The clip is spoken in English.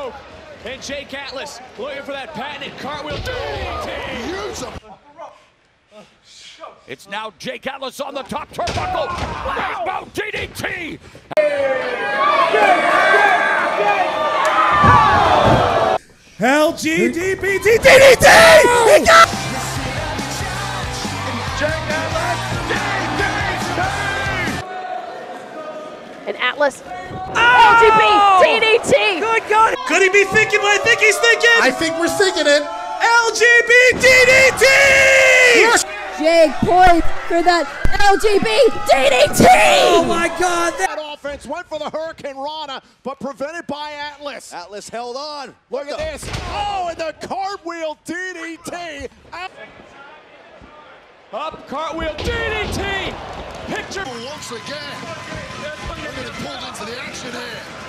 And Jake Atlas looking for that patented cartwheel DDT. It's now Jake Atlas on the top turnbuckle. Rainbow DDT. LGBT DDT! Jake Atlas DDT. And Atlas. LGBT DDT! Good God! Could he be thinking what I think he's thinking? I think we're thinking it. LGBT DDT! Yes. Jake point for that LGBT DDT! Oh my God! That offense went for the Hurricane Rana, but prevented by Atlas. Atlas held on. Look at this. Oh, and the cartwheel DDT. Up, cartwheel DDT! Picture. Once again, they're getting pulled into the action here.